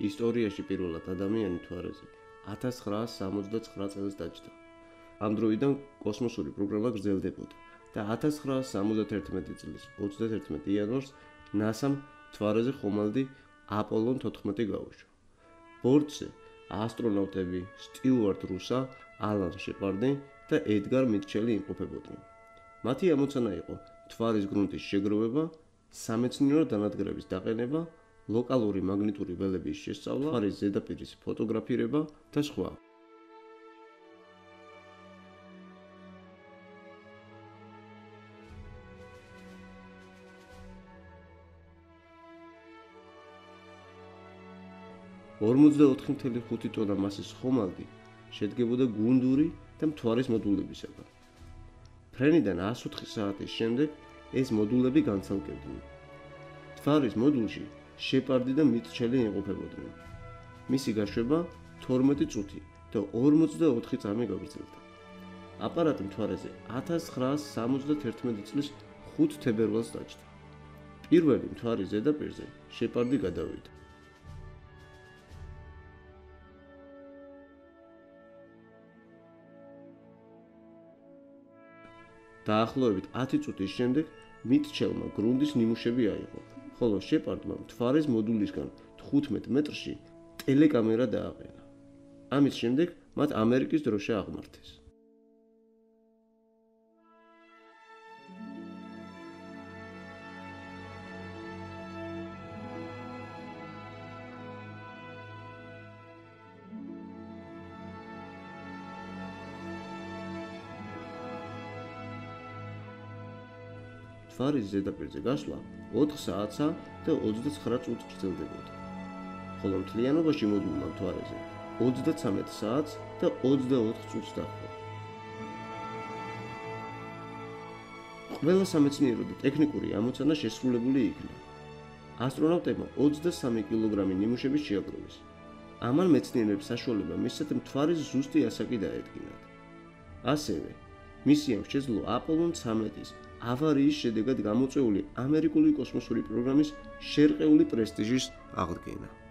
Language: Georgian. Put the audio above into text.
ისტორიაში პირველად ადამიანი მთვარეზე 1969 წელს დაჯდა. ამ დროიდან კოსმოსური პროგრამა გრძელდებოდა და 1971 წლის 31 იანვარს NASA-მ მთვარეზე ხომალდი აპოლონ 14 გაუშვა. ბორტზე ასტრონავტები სტიუარტ რუსა, ალან შეპარდი და ედგარ მიტჩელი იმყოფებოდნენ. მათი ამოცანა იყო მთვარის გრუნტის შეგროვება, სამეცნიერო დანადგრების დაყენება, ლოკალური მაგნიტური ველების შესწავლა, მთვარის ზედაპირის ფოტოგრაფირება და სხვა. $44.5 ტონა მასის ხომალდი შედგებოდა გუნდური და მთვარის მოდულებისაგან. ფრენიდან 104 საათის შემდეგ ეს მოდულები განცალკევდნენ. მთვარის მოდულში შეპარდი და მიტჩელი იმყოფებოდნენ. მისი გაშვება 12 წუთი და 44 წამი გაგრძელდა. აპარატი მთვარეზე 1971 წლის 5 თებერვალს დაჯდა. პირველი მთვარის ზედაპირზე შეპარდი გადავიდა. დაახლოებით 10 წუთის შემდეგ მიტჩელმა გრუნდის ნიმუშები აიღო, ხოლო შეპარდმა მთვარის მოდულისგან 15 მეტრში ტელეკამერა დააყენა. ამის შემდეგ მათ ამერიკის დროშა აღმართეს. მთვარის ზედაპირზე გასვლა 4 საათსა და 29 წუთს გრძელდებოდა, ხოლო მთლიანობაში მოდულმა მთვარეზე 33 საათს და 24 წუთს დაჰყო. ყველა სამეცნიერო და ტექნიკური ამოცანა შესრულებული იქნა. ასტრონავტებმა 23 კილოგრამი ნიმუშები შეაგროვეს. ამან მეცნიერებს საშუალება მისცათ მთვარის ზუსტი ასაკი დაედგინათ. ასევე მისიამ შეძლო აპოლონ 13-ის ავარიის შედეგად გამოწვეული ამერიკული კოსმოსური პროგრამის შერყეული პრესტიჟის აღდგენა.